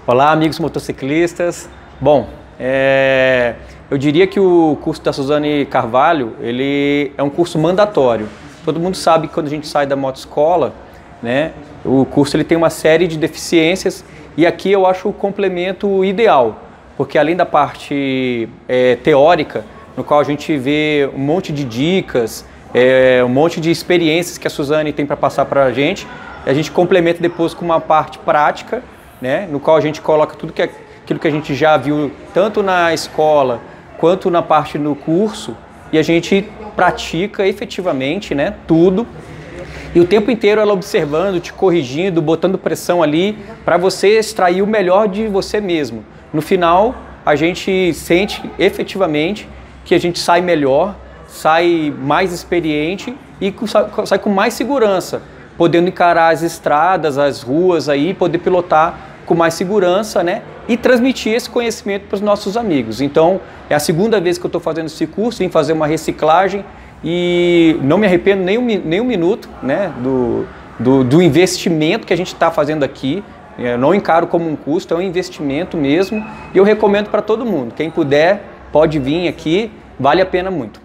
Olá, amigos motociclistas. Bom, eu diria que o curso da Suzane Carvalho, ele é um curso mandatório. Todo mundo sabe que quando a gente sai da motoescola, né, o curso ele tem uma série de deficiências e aqui eu acho o complemento ideal, porque além da parte teórica, no qual a gente vê um monte de dicas, um monte de experiências que a Suzane tem para passar para a gente complementa depois com uma parte prática, né, no qual a gente coloca tudo aquilo que a gente já viu tanto na escola quanto na parte no curso e a gente pratica efetivamente, né, tudo. E o tempo inteiro ela observando, te corrigindo, botando pressão ali para você extrair o melhor de você mesmo. No final, a gente sente efetivamente que a gente sai melhor, sai mais experiente e sai com mais segurança, podendo encarar as estradas, as ruas aí, poder pilotar com mais segurança, né? E transmitir esse conhecimento para os nossos amigos. Então, é a segunda vez que eu estou fazendo esse curso, em fazer uma reciclagem e não me arrependo nem um minuto, né? Do investimento que a gente está fazendo aqui. Eu não encaro como um custo, é um investimento mesmo. E eu recomendo para todo mundo. Quem puder, pode vir aqui, vale a pena muito.